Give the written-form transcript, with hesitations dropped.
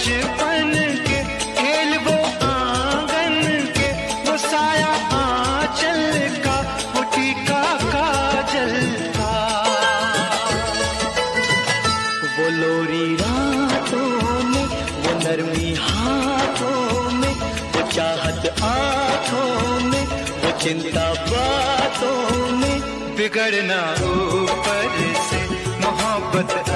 बचपन के खेल वो आंगन के, वो साया आंचल का, वो टीका काजल का, वो लोरी रातों में, वो नरमी हाथों में, वो चाहत आंखों में, वो चिंता बातों में, बिगड़ना ऊपर से मोहब्बत